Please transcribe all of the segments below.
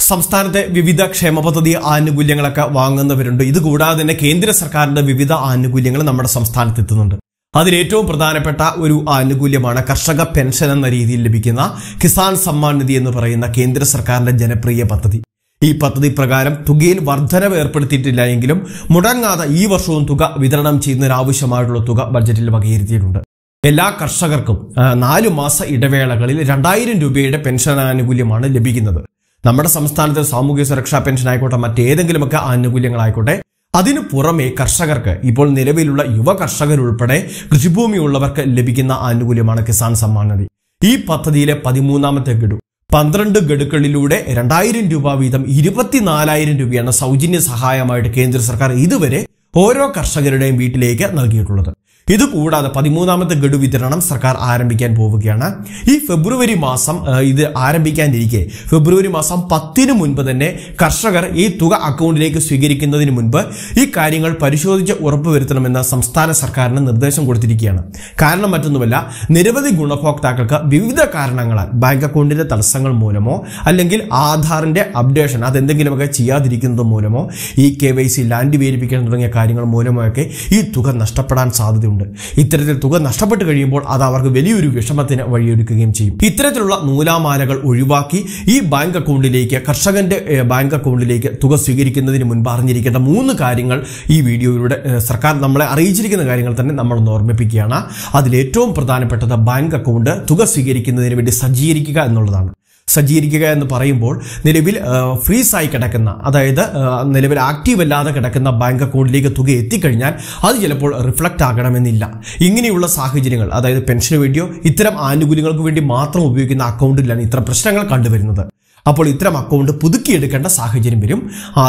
സംസ്ഥാനത്തെ വിവിധ ക്ഷേമ പദ്ധതി ആനുകൂല്യങ്ങളൊക്കെ വാങ്ങുന്നവരുണ്ട്. ഇതുകൂടാതെ തന്നെ കേന്ദ്ര സർക്കാരിന്റെ വിവിധ ആനുകൂല്യങ്ങൾ നമ്മുടെ സംസ്ഥാനത്ത് എത്തുന്നുണ്ട്. അതിലേറ്റവും പ്രധാനപ്പെട്ട ഒരു ആനുകൂല്യമാണ് കർഷക പെൻഷൻ എന്ന രീതിയിൽ ലഭിക്കുന്ന കിസാൻ സമ്മാൻ നിധി എന്ന് പറയുന്ന കേന്ദ്ര സർക്കാരിന്റെ ജനപ്രിയ പദ്ധതി. ഈ പദ്ധതി പ്രകാരം തുകയിൽ വർധനവ് ഏർപ്പെടുത്തിയിട്ടില്ല എങ്കിലും മുടങ്ങാതെ ഈ വർഷവും തുക വിതരണം ചെയ്യുന്നതിനാവശ്യമായിട്ടുള്ള തുക ബഡ്ജറ്റിൽ വകയിരുത്തിയിട്ടുണ്ട്. എല്ലാ കർഷകർക്കും 4 മാസ ഇടവേളകളിൽ 2000 രൂപയുടെ പെൻഷൻ ആനുകൂല്യമാണ് ലഭിക്കുന്നത്. നമ്മുടെ സംസ്ഥാനത്തെ സാമൂഹ്യ സുരക്ഷാ പെൻഷൻ ആയിക്കോട്ടെ, മറ്റേതെങ്കിലുമൊക്കെ ആനുകൂല്യങ്ങളായിക്കോട്ടെ, അതിനു പുറമെ കർഷകർക്ക് ഇപ്പോൾ നിലവിലുള്ള യുവ കർഷകരുൾപ്പെടെ കൃഷിഭൂമി ഉള്ളവർക്ക് ലഭിക്കുന്ന ആനുകൂല്യമാണ് കിസാൻ സമ്മാൻ നിധി. ഈ പദ്ധതിയിലെ 13ാമത്തെ ഗഡു 12 ഗഡുക്കളിലൂടെ 2000 രൂപ വീതം 24,000 രൂപയാണ് സൗജന്യ സഹായമായിട്ട് കേന്ദ്ര സർക്കാർ ഇതുവരെ ഓരോ കർഷകരുടെയും വീട്ടിലേക്ക് നൽകിയിട്ടുള്ളത്. ഇതുകൂടാതെ 13ാമത്തെ ഗഡു വിതരണം സർക്കാർ ആരംഭിക്കാൻ പോവുകയാണ്. ഈ ഫെബ്രുവരി മാസം ഇത് ആരംഭിക്കാനിരിക്കെ ഫെബ്രുവരി മാസം 10 മുൻപ് തന്നെ കർഷകർ ഈ തുക അക്കൗണ്ടിലേക്ക് സ്വീകരിക്കുന്നതിന് മുൻപ് ഈ കാര്യങ്ങൾ പരിശോധിച്ച് ഉറപ്പുവരുത്തണമെന്ന് സംസ്ഥാന സർക്കാരിന് നിർദ്ദേശം കൊടുത്തിരിക്കുകയാണ്. കാരണം മറ്റൊന്നുമല്ല, നിരവധി ഗുണഭോക്താക്കൾക്ക് വിവിധ കാരണങ്ങളാൽ ബാങ്ക് അക്കൗണ്ടിന്റെ തടസ്സങ്ങൾ മൂലമോ അല്ലെങ്കിൽ ആധാറിന്റെ അപ്ഡേഷൻ അതെന്തെങ്കിലുമൊക്കെ ചെയ്യാതിരിക്കുന്നത് മൂലമോ ഈ KYC ലാൻഡ് വെരിഫിക്കേഷൻ തുടങ്ങിയ കാര്യങ്ങൾ മൂലമോ ഒക്കെ ഈ തുക നഷ്ടപ്പെടാൻ സാധ്യതയുണ്ട്. ഇത്തരത്തിൽ തുക നഷ്ടപ്പെട്ട് കഴിയുമ്പോൾ അത് അവർക്ക് വലിയൊരു വിഷമത്തിന് വഴിയൊരുക്കുകയും ചെയ്യും. ഇത്തരത്തിലുള്ള നൂലാമാലകൾ ഒഴിവാക്കി ഈ ബാങ്ക് അക്കൗണ്ടിലേക്ക് കർഷകന്റെ ബാങ്ക് അക്കൗണ്ടിലേക്ക് തുക സ്വീകരിക്കുന്നതിന് മുൻപ് അറിഞ്ഞിരിക്കേണ്ട 3 കാര്യങ്ങൾ ഈ വീഡിയോയിലൂടെ സർക്കാർ നമ്മളെ അറിയിച്ചിരിക്കുന്ന കാര്യങ്ങൾ തന്നെ നമ്മളൊന്ന് ഓർമ്മിപ്പിക്കുകയാണ്. അതിലേറ്റവും പ്രധാനപ്പെട്ടത് ബാങ്ക് അക്കൗണ്ട് തുക സ്വീകരിക്കുന്നതിന് വേണ്ടി സജ്ജീകരിക്കുക എന്നുള്ളതാണ്. സജ്ജീകരിക്കുക എന്ന് പറയുമ്പോൾ നിലവിൽ ഫ്രീസായി കിടക്കുന്ന, അതായത് നിലവിൽ ആക്റ്റീവ് അല്ലാതെ കിടക്കുന്ന ബാങ്ക് അക്കൗണ്ടിലേക്ക് തുക എത്തിക്കഴിഞ്ഞാൽ അത് ചിലപ്പോൾ റിഫ്ലക്റ്റ് ആകണമെന്നില്ല. ഇങ്ങനെയുള്ള സാഹചര്യങ്ങൾ, അതായത് പെൻഷന് വേണ്ടിയോ ഇത്തരം ആനുകൂല്യങ്ങൾക്ക് വേണ്ടി മാത്രം ഉപയോഗിക്കുന്ന അക്കൗണ്ടിലാണ് ഇത്തരം പ്രശ്നങ്ങൾ കണ്ടുവരുന്നത്. അപ്പോൾ ഇത്തരം അക്കൗണ്ട് പുതുക്കിയെടുക്കേണ്ട സാഹചര്യം വരും.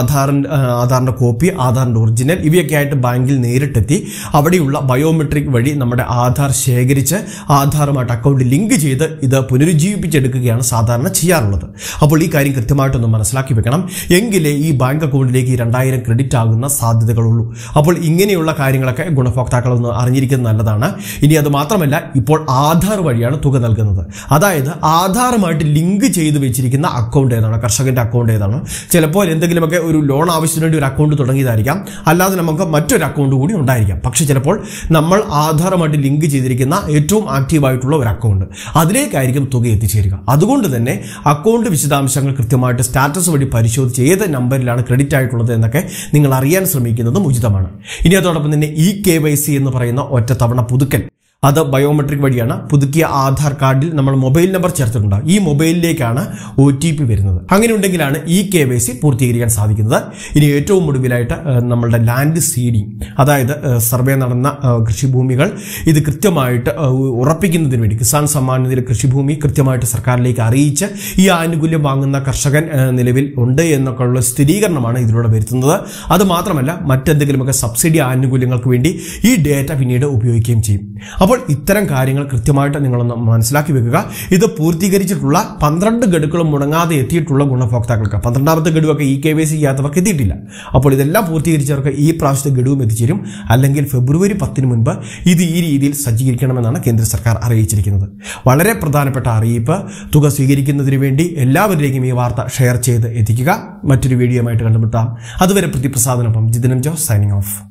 ആധാറിന്റെ കോപ്പി, ആധാറിന്റെ ഒറിജിനൽ ഇവയൊക്കെ ആയിട്ട് ബാങ്കിൽ നേരിട്ടെത്തി അവിടെയുള്ള ബയോമെട്രിക് വഴി നമ്മുടെ ആധാർ ശേഖരിച്ച് ആധാറുമായിട്ട് അക്കൗണ്ട് ലിങ്ക് ചെയ്ത് ഇത് പുനരുജ്ജീവിപ്പിച്ചെടുക്കുകയാണ് സാധാരണ ചെയ്യാറുള്ളത്. അപ്പോൾ ഈ കാര്യം കൃത്യമായിട്ടൊന്ന് മനസ്സിലാക്കി വെക്കണം. എങ്കിലേ ഈ ബാങ്ക് അക്കൗണ്ടിലേക്ക് 2000 ക്രെഡിറ്റ് ആകുന്ന സാധ്യതകളുള്ളൂ. അപ്പോൾ ഇങ്ങനെയുള്ള കാര്യങ്ങളൊക്കെ ഗുണഭോക്താക്കളൊന്ന് അറിഞ്ഞിരിക്കുന്നത് നല്ലതാണ്. ഇനി അത് മാത്രമല്ല, ഇപ്പോൾ ആധാർ വഴിയാണ് തുക നൽകുന്നത്. അതായത് ആധാറുമായിട്ട് ലിങ്ക് ചെയ്ത് വെച്ചിരിക്കുന്ന അക്കൗണ്ട് ഏതാണ്, കർഷകന്റെ അക്കൗണ്ട് ഏതാണ്. ചിലപ്പോൾ എന്തെങ്കിലുമൊക്കെ ഒരു ലോൺ ആവശ്യത്തിന് വേണ്ടി ഒരു അക്കൗണ്ട് തുടങ്ങിയതായിരിക്കാം, അല്ലാതെ നമുക്ക് മറ്റൊരു അക്കൗണ്ട് കൂടി ഉണ്ടായിരിക്കാം. പക്ഷെ ചിലപ്പോൾ നമ്മൾ ആധാറുമായിട്ട് ലിങ്ക് ചെയ്തിരിക്കുന്ന ഏറ്റവും ആക്റ്റീവായിട്ടുള്ള ഒരു അക്കൗണ്ട്, അതിലേക്കായിരിക്കും തുക എത്തിച്ചേരുക. അതുകൊണ്ട് തന്നെ അക്കൗണ്ട് വിശദാംശങ്ങൾ കൃത്യമായിട്ട് സ്റ്റാറ്റസ് വഴി പരിശോധിച്ച് ഏത് നമ്പറിലാണ് ക്രെഡിറ്റ് ആയിട്ടുള്ളത് എന്നൊക്കെ നിങ്ങൾ അറിയാൻ ശ്രമിക്കുന്നതും ഉചിതമാണ്. ഇനി അതോടൊപ്പം തന്നെ ഈ KYC എന്ന് പറയുന്ന ഒറ്റത്തവണ പുതുക്കൽ, അത് ബയോമെട്രിക് വഴിയാണ്. പുതുക്കിയ ആധാർ കാർഡിൽ നമ്മൾ മൊബൈൽ നമ്പർ ചേർത്തിട്ടുണ്ടാകും. ഈ മൊബൈലിലേക്കാണ് OTP വരുന്നത്. അങ്ങനെ ഉണ്ടെങ്കിലാണ് ഈ KYC പൂർത്തീകരിക്കാൻ സാധിക്കുന്നത്. ഇനി ഏറ്റവും ഒടുവിലായിട്ട് നമ്മളുടെ ലാൻഡ് സീഡിംഗ്, അതായത് സർവേ നടന്ന കൃഷിഭൂമികൾ ഇത് കൃത്യമായിട്ട് ഉറപ്പിക്കുന്നതിന് വേണ്ടി കിസാൻ സമ്മാൻ നിധിയിലെ കൃഷിഭൂമി കൃത്യമായിട്ട് സർക്കാരിലേക്ക് അറിയിച്ച് ഈ ആനുകൂല്യം വാങ്ങുന്ന കർഷകൻ നിലവിൽ ഉണ്ട് എന്നൊക്കെയുള്ള സ്ഥിരീകരണമാണ് ഇതിലൂടെ വരുത്തുന്നത്. അത് മാത്രമല്ല, മറ്റെന്തെങ്കിലുമൊക്കെ സബ്സിഡി ആനുകൂല്യങ്ങൾക്ക് വേണ്ടി ഈ ഡേറ്റ പിന്നീട് ഉപയോഗിക്കുകയും ചെയ്യും. അപ്പോൾ ഇത്തരം കാര്യങ്ങൾ കൃത്യമായിട്ട് നിങ്ങളൊന്ന് മനസ്സിലാക്കി വെക്കുക. ഇത് പൂർത്തീകരിച്ചിട്ടുള്ള 12 ഗഡുക്കളും മുടങ്ങാതെ എത്തിയിട്ടുള്ള ഗുണഭോക്താക്കൾക്ക് 12ാമത്തെ ഗഡുവൊക്കെ ഈ KYC ചെയ്യാത്തവർക്ക് എത്തിയിട്ടില്ല. അപ്പോൾ ഇതെല്ലാം പൂർത്തീകരിച്ചവർക്ക് ഈ പ്രാവശ്യത്തെ ഗഡുവും എത്തിച്ചേരും. അല്ലെങ്കിൽ ഫെബ്രുവരി 10 മുൻപ് ഇത് ഈ രീതിയിൽ സജ്ജീകരിക്കണമെന്നാണ് കേന്ദ്ര സർക്കാർ അറിയിച്ചിരിക്കുന്നത്. വളരെ പ്രധാനപ്പെട്ട അറിയിപ്പ്. തുക സ്വീകരിക്കുന്നതിന് വേണ്ടി എല്ലാവരിലേക്കും ഈ വാർത്ത ഷെയർ ചെയ്ത് എത്തിക്കുക. മറ്റൊരു വീഡിയോയുമായിട്ട് കണ്ടുമുട്ടാം. അതുവരെ പ്രതിപ്രസാദനൊപ്പം ജിതിൻ ജോസ് സൈനിങ് ഓഫ്.